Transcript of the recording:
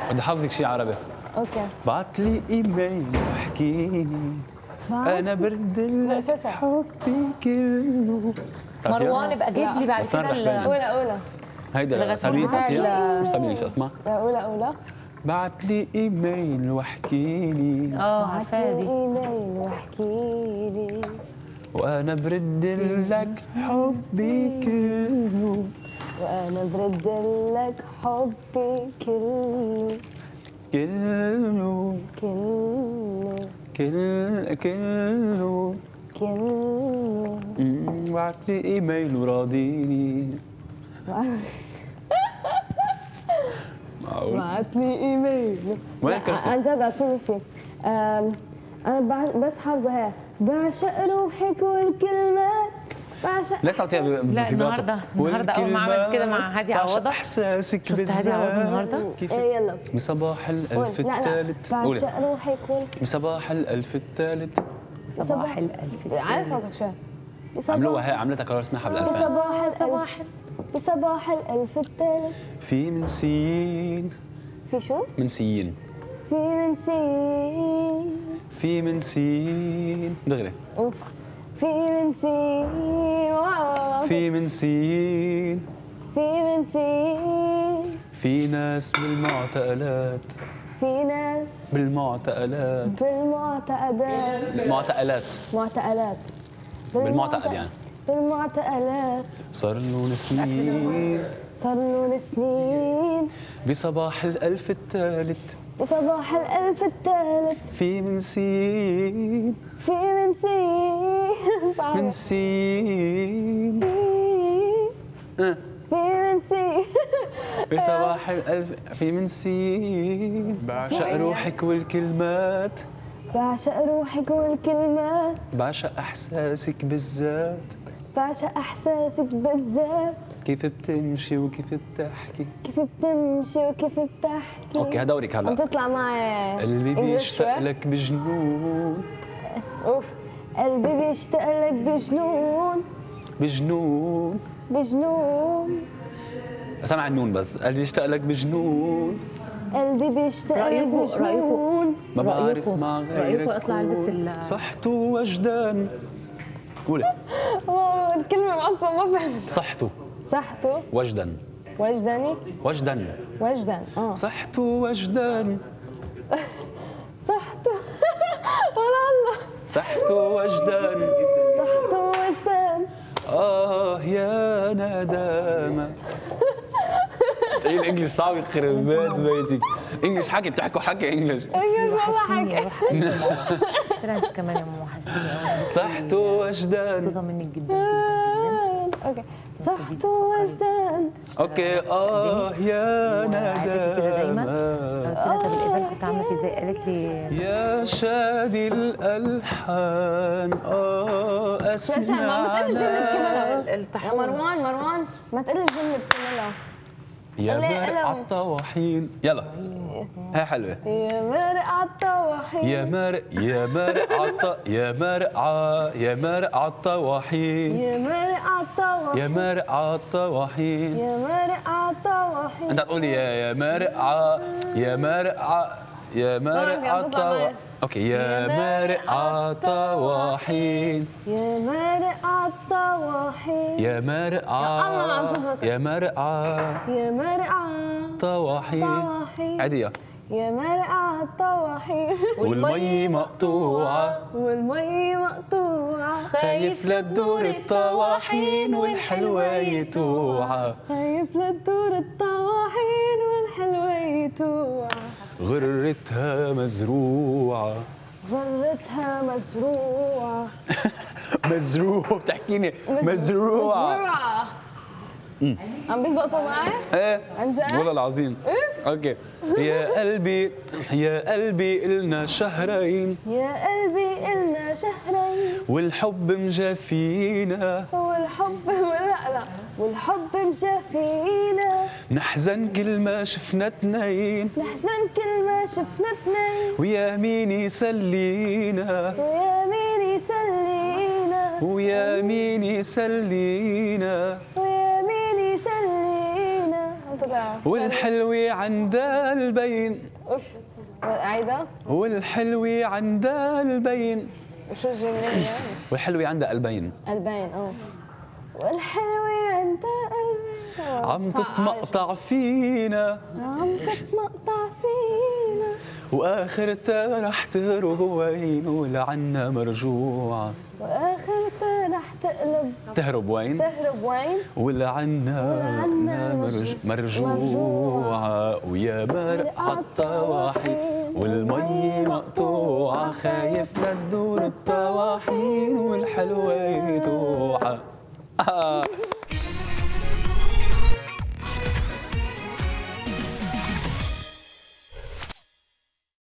بدي حافظك شيء عربي. اوكي. بعت لي ايميل واحكيني انا برد لك حبي كله. مروان بقى جيب لي بعد كده اولى هيدا سابيل مش سابيل شو اسمها؟ اولى بعت لي ايميل واحكيني عارفاها دي. ايميل واحكيلي وانا برد لك حبي كله وانا برد لك حبي كله كله كله بعت لي ايميل وراضيني. معقول؟ بعت لي ايميل. وين الكرسي؟ عن جد اعطيني شيء. انا بس حافظه هي بعشق روحك والكلمات بعشق. لا تعطيها لا النهارده اول ما عملت كده مع هادي عوضه. احساسك شفت هادي عوضه النهارده؟ ايه يلا. بصباح الالف الثالث. بعشق روحك والكلمات. بصباح الالف الثالث. صباح الالف. على صوتك شوي. عملوها هي عملتها قرار اسمعها بالالف. بصباح الالف الثالث. في منسيين. في شو؟ منسيين. في منسيين. في منسيين دغري. اوف. في منسيين. في منسيين. في منسيين. في ناس بالمعتقلات. في ناس بالمعتقلات. معتقلات. بالمعتقل يعني. بالمعتقلات. صار له سنين. بصباح الألف الثالث. بصباح الألف الثالث. في منسين. صعب. منسين. بصباح الألف في منسين. بعشق روحك والكلمات. بعشق إحساسك بالذات. كيف بتمشي وكيف بتحكي. اوكي هدورك هلا. عم تطلع معي. قلبي بيشتاق لك بجنون. اوف. قلبي بيشتاق لك بجنون. سمع النون بس. قلبي بيشتاق لك بجنون. ما بعرف مع غيرك. رأيكم اطلع البس صحته وجدان. قولي. الكلمة معصبة ما فهمت. صحته وجدان. وجدان. صحته وجدان. ولا الله. صحته وجدان. يا ندامة. ايه الانجليش صعب يخرب بيتك. انجليش حكي بتحكوا حكي انجليش. والله حكي. ترى انت كمان يا ماما حسيني. صحته وجدان. صدى منك جدا. اوكي. صحته وجدان. اوكي يا ندامة. قلت لها طب القبال كنت عامله ازاي؟ قالت لي يا شادي الالحان اسمع. ما تقلي الجمله بكلها. يا مروان ما تقلي الجمله بكلها. يا مرق عالطواحين. يلا هاي حلوه. يا مرق عالطواحين. يا مرق عالطواحين. انت هتقولي يا مرق عالطواحين. اوكي يا مرق عالطواحين. يا مرق عالطواحين. عادية. يا مرق عالطواحين. والمي مقطوعة. خايف لتدور الطواحين والحلوة يتوعى. غرتها مزروعة. مزروعة بتحكيني مزروعة. عم بيزبطوا معي؟ ايه عن جد؟ والله العظيم. اوكي. يا قلبي إلنا شهرين. والحب مجافينا. والحب مجافينا. نحزن كل ما شفنا اتنين. ويا مين يسلينا. قولها. والحلوة عندها البين. اوف. عايدة. والحلوة عندها البين. وشو الجملة يعني؟ والحلوة عندها قلبين. قلبين والحلوة عندها قلبين. عم تتمقطع فينا. عم تتمقطع فينا. واخرتها رح تهرب وين ولعنا مرجوعة. واخرتها رح تهرب وين؟ تهرب وين؟ ولعنا مرجوعة ويا برق عالطواحين والمي مقطوعة خايف لا تدور الطواحين والحلوة توعى.